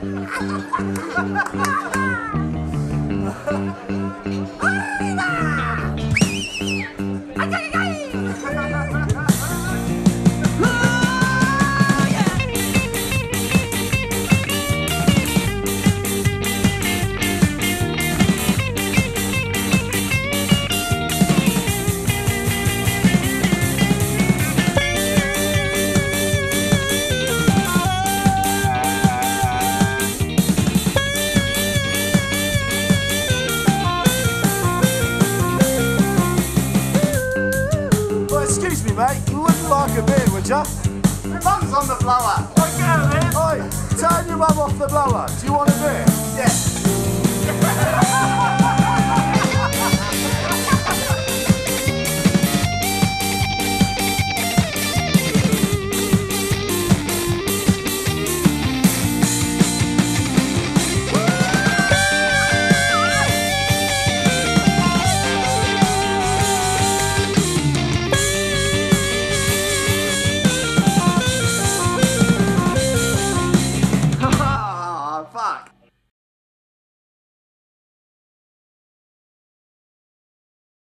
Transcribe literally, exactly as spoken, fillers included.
Excuse me, mate, you wouldn't like a beer, would you? My mum's on the blower. Oi, turn your mum off the blower. Do you want a beer?